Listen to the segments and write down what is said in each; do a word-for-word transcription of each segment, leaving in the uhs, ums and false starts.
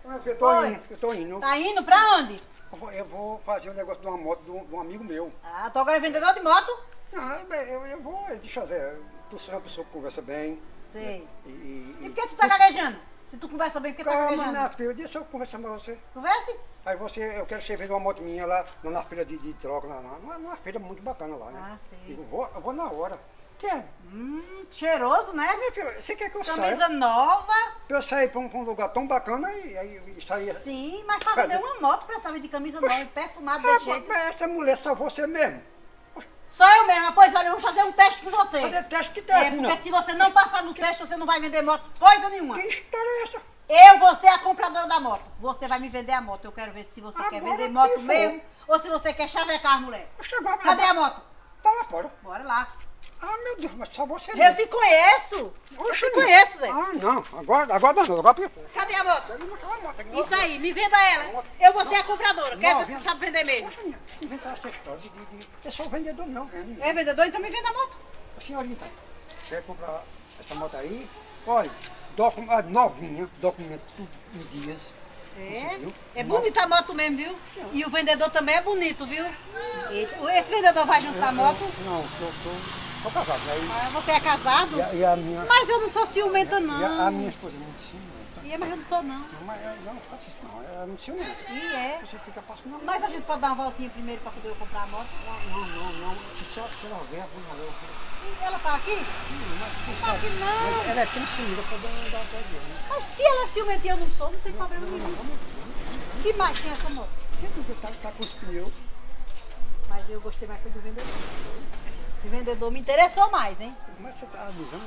Eu tô Oi. indo, eu tô indo. Tá indo pra onde? Eu vou, eu vou fazer um negócio de uma moto de um, de um amigo meu. Ah, tu agora é vendedor de moto? Não, eu, eu, eu vou, deixa eu fazer. Tu sou uma pessoa que conversa bem. Sei. E, e, E por que tu tá gaguejando? Se tu conversa bem, por que tu tá Calma, gaguejando? minha filha, deixa eu conversar com você. Converse? Aí você, eu quero você vender uma moto minha lá, lá na feira de, de troca, lá, lá, numa, numa feira muito bacana lá, né? Ah, sei. Eu vou, eu vou na hora. Quer? Hum, cheiroso, né? Minha filha, você quer que eu Camisa saia? nova. Pra eu sair pra um, pra um lugar tão bacana e, aí e sair... Sim, mas pra vender uma moto pra sair de camisa nova e perfumado Ah, desse jeito. mas essa mulher só você mesmo. Sou eu mesma. Pois olha, eu vou fazer um teste com você. Fazer teste que É, teste, porque não. se você não passar no teste, você não vai vender moto coisa nenhuma. Que história é essa? Eu vou ser a compradora da moto. Você vai me vender a moto. Eu quero ver se você quer Agora vender que moto for. mesmo ou se você quer chavecar, mulher. Chegou Cadê a moto? Tá lá fora. Bora lá. Ah, meu Deus, mas só você Eu mesmo. te conheço. Eu Oxe, te conheço, Zé. Ah, não. Agora, agora não. Agora pegou. Cadê a moto? Pega uma moto aqui. Isso aí, me venda ela. Eu vou ser a compradora. Quer ver se Não, você sabe vender mesmo? Poxa, minha, inventar essa história de, de, de... Eu sou vendedor não, vende. É vendedor? Então me venda a moto. Senhorita, quer comprar essa moto aí? Olha, docu... ah, novinha, documento tudo em dias. É, Viu? é bonita a moto mesmo, viu? E o vendedor também é bonito, viu? E- Esse vendedor vai junto com a moto. Não, eu sou, sou casado, né? Ah, você é casado? E a, e a minha... Mas eu não sou ciumenta, E a, a não. minha esposa é muito ciumenta. E é, mas eu não sou, não. Não, mas ela não faz isso não, ela é muito ciumenta. E é. Você fica passando... Não, Mas a gente pode dar uma voltinha primeiro pra poder eu comprar a moto? não, não, não. Se ela, se ela ver, eu vou na rua. E ela tá aqui? Mas, Tá aqui não. mas ela é tão ciumenta pra dar dar até dele. Mas se ela é ciumenta e eu não sou, não tem problema nenhum. Que mais tem essa moto? Porque tá, tá com os pneus. Mas eu gostei mais foi do vendedor. Esse vendedor me interessou mais, hein? Mas você tá avisando?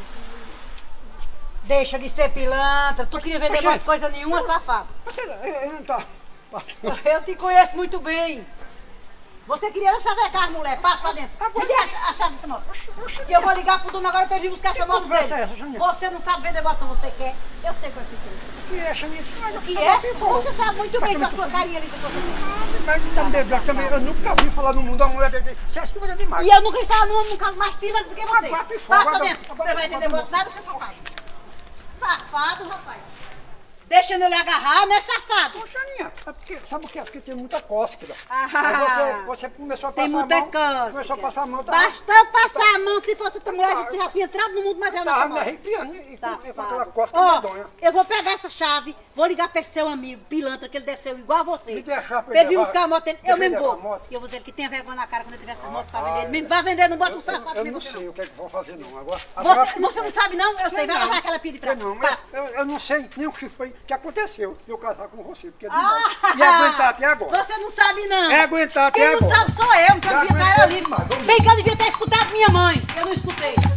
Deixa de ser pilantra. Tu queria vender Oxê. mais coisa nenhuma, safado. Você ele não tá... Eu te conheço muito bem. Você queria chavecar, mulher. Passa pra dentro. Cadê a, a chave dessa moto? Que eu vou ligar pro dono agora pra ele vir buscar essa moto conversa dele. é essa, Janinha? Você não sabe vender moto, você quer. Eu sei qual é o seu interesse. Que é, Xaninha? O que é? Você sabe muito bem com a sua carinha ali que você tem. Mas também, também, eu nunca vi falar no mundo uma mulher dele. Você acha que vai demais? E eu nunca estava num, num caso mais pilantra do que você. Agora, por favor, Passa pra agora, dentro. agora, Você vai agora, vender agora. moto nada, você é safado. Safado, rapaz. Deixando eu lhe agarrar, né, safado? Ô, Xaninha, é porque, sabe o que é? Porque tem muita cóscara. Ah, Aí você, você começou a passar tem muita a mão. cóscara. Começou a passar a mão. Basta eu passar a mão, se fosse tua mulher, a gente já tinha entrado no mundo, mas eu não Tava sou me moto. arrepiando. E com, e com aquela Safado. cóscara Ó, medonha. eu vou pegar essa chave, vou ligar pra esse seu amigo, pilantra, que ele deve ser igual a você. Me dê a chave pra Pra ele vir levar. buscar a moto dele, Deixa eu mesmo ele levar vou. a moto. E eu vou dizer que tenha vergonha na cara quando ele tiver essa moto pra Ah, vender. Ele é. mesmo vai vender, não bota Eu, um safado eu, eu nem não você sei não. o que é que vou fazer não. Agora, agora Você, você não sabe não? Eu sei, vai não. lavar aquela pia de Eu prato. não, mas Passa. eu, eu não sei nem o que foi que aconteceu de eu casar com você. Porque é Ah, demais. E aguentar até agora. Você não sabe não. É aguentar até Quem não agora. sabe sou eu, então Já devia estar aguentei ali. demais, vamos Bem que eu devia ter escutado minha mãe. Eu não escutei.